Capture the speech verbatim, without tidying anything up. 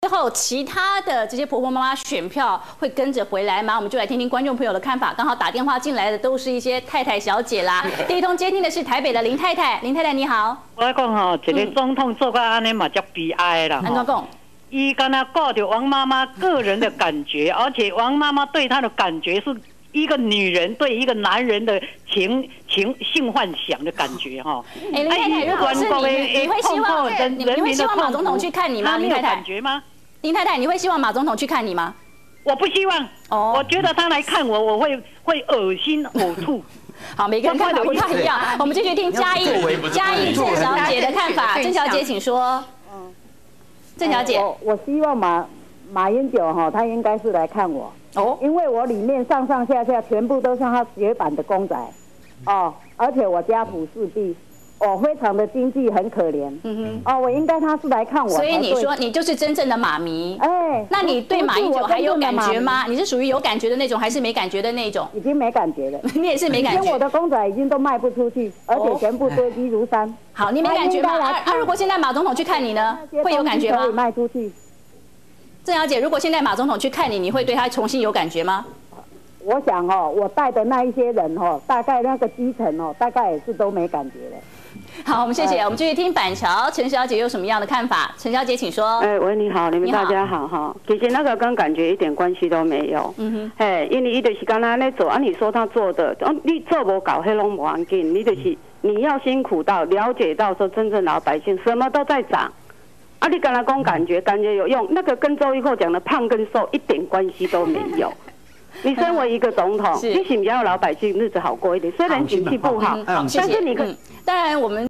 之后，其他的这些婆婆妈妈选票会跟着回来吗？我们就来听听观众朋友的看法。刚好打电话进来的都是一些太太小姐啦。第一通接听的是台北的林太太，林太太你好。 我讲吼，一个总统做到安尼嘛，叫悲哀啦。 安怎讲？ 伊刚才顾着王妈妈个人的感觉，而且王妈妈对她的感觉是一个女人对一个男人的情情性幻想的感觉哈。 哎，林太太，如果是你，你会希望你你会希望马总统去看你吗？林太太， 感觉吗？ 林太太，你会希望马总统去看你吗？ 我不希望，哦，我觉得他来看我，我会会恶心呕吐。 好，每个人看法不太一样。我们继续听嘉义嘉义郑小姐的看法。郑小姐，请说。嗯，郑小姐， 我我希望马马英九哈，他应该是来看我哦，因为我里面上上下下全部都是他绝版的公仔，哦，而且我家谱四壁。我非常的经济很可怜，嗯哼，哦，我应该他是来看我， 所以你说你就是真正的马迷，哎，那你对马英九还有感觉吗？你是属于有感觉的那种，还是没感觉的那种？ 已经没感觉了， 你也是没感觉。 因为我的公仔已经都卖不出去，而且全部堆积如山。 好，你没感觉吗？啊啊！如果现在马总统去看你呢，会有感觉吗？ 可以卖出去。 郑小姐，如果现在马总统去看你，你会对他重新有感觉吗？ 我想哦，我带的那一些人哦，大概那个基层哦，大概也是都没感觉了。 好，我们谢谢。我们继续听板桥陈小姐有什么样的看法？陈小姐，请说。 哎，喂，你好，你们大家好哈。其实那个跟感觉一点关系都没有。嗯哼。哎，因为伊就是刚才在做，啊，你说他做的，哦，你做不搞黑龙不要紧，你就是你要辛苦到了解到说真正老百姓什么都在涨。啊，你刚才讲感觉，感觉有用，那个跟周一蔻讲的胖跟瘦一点关系都没有。你身为一个总统，你想要老百姓日子好过一点，虽然景气不好，但是你可。 当然我们。